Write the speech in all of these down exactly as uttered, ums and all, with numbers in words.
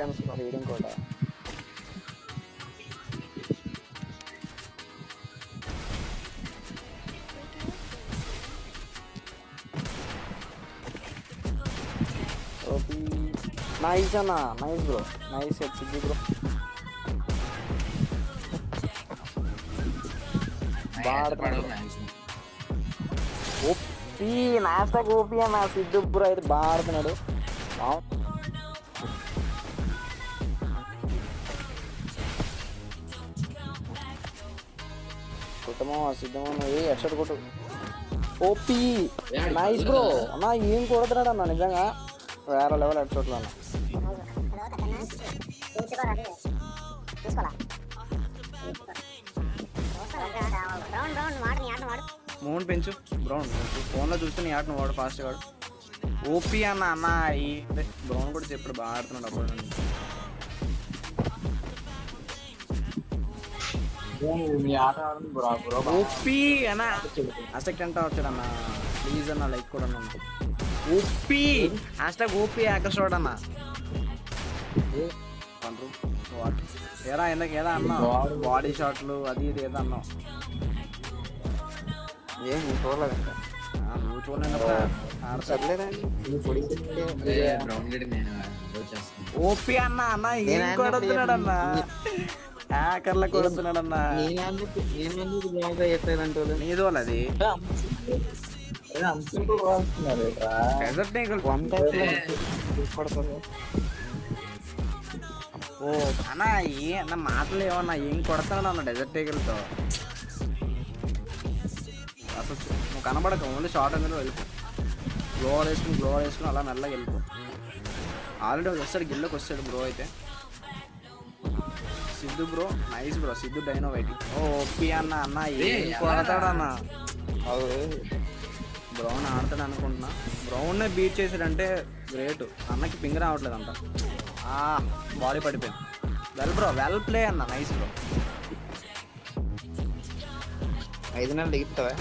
experience reading కూడా OP nice అన్న nice bro nice HD bro OP నాస్టాక్ OP అన్న సిద్ధు బ్రో అయితే బాగా ఆడుతున్నాడు కుటుంబం సిద్ధమో ఏ హెడ్షాట్ కొట్టు ఓపీ నైస్ బ్రో అన్న ఏం కొడుతున్నాడు అన్న నిజంగా వేరే లెవెల్ హెడ్షాట్లు అన్న మూడు పెంచు బ్రౌన్ ఫోన్లో చూస్తే నీ ఆటను వాడు ఫాస్ట్ వాడు ఓపీ అన్న అన్న ఈ బ్రౌన్ కూడా చెప్పాడు బాగా ఆడుతున్నాడు అప్పుడు ఓపీ అన్న అసెక్ట్ అంటా వచ్చాడు అన్న ప్లీజ్ అన్న లైక్ కూడా అన్న ఓపీ హ్యాష్టాగ్ ఓపీ ఆకర్షోడ్ అన్న ఏరా ఎందుకు ఏదా అన్నా బాడీ షాట్లు అది ఇది ఏదో అన్నావు ఏం నువ్వు చూడలేదు నువ్వు చూడలేనప్పుడు ఓపీ అన్న అన్న ఏం కొడుతున్నాడు అన్న హ్యాకర్ల కొడుతున్నాడు అన్న నీదో అది ఓ అన్న ఏ అన్న మాటలు ఏమన్నా ఏం కొడతాడు అన్న డెజర్ట్ టేకల్తో అసలు నువ్వు కనబడక ఓన్లీ షార్ట్ అందులో వెళ్ళిపో గ్లోవర్ వేసుకుని గ్లోవర్ వేసుకుని అలా మెల్లగా వెళ్ళిపో ఆల్రెడీ వస్తాడు గిల్లోకి వస్తాడు బ్రో అయితే Siddhu bro nice bro Siddhu డైనో వెయిటింగ్ ఓ ఓపీ అన్న అన్న ఏం కొడతాడు అన్న బ్రౌన్ ఆడతాడు అనుకుంటున్నా బ్రౌన్నే బీట్ చేసాడంటే గ్రేట్ అన్నకి పింగ్ రావట్లేదు అంట బాడీ పడిపోయింది వెల్ బ్రో వెల్ ప్లే అన్న నైస్ బ్రో ఐదు నెలలు దిగుతావా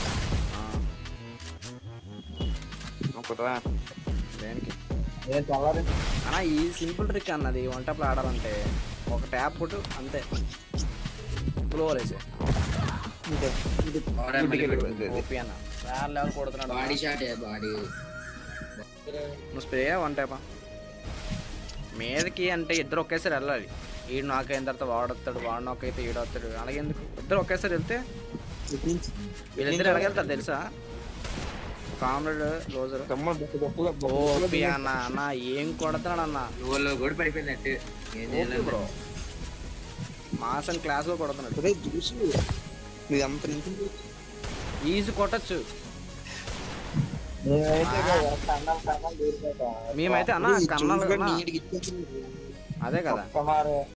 దేనికి అన్న ఈ సింపుల్ ట్రిక్ అన్నది వన్ టాప్లో ఆడాలంటే ఒక ట్యాప్ కొట్టు అంతే గ్లోవర్ వేసే ఓపీ అన్న వేరే లెవెల్ కొడుతున్నాడు నువ్వు స్ప్రే వన్ ట్యాపా మీదకి అంటే ఇద్దరు ఒకేసారి వెళ్ళాలి ఈడు నాక్ అయిన తర్వాత వాడొస్తాడు వాడు నాక్ అయితే ఈడు వస్తాడు అలాగే ఎందుకు ఇద్దరు ఒకేసారి వెళ్తే వీళ్ళిద్దరు ఎలాగెళ్తారు తెలుసా కామ్రేడ్ రోజర్ ఓపీ అన్న అన్న ఏం కొడతాడు అన్న కూడా పడిపోయిందంటే బ్రో మాసం క్లాస్ లో కొడుతున్నాడు ఈజీ కొట్టచ్చు మేమైతే అన్న కన్నాలు అదే కదా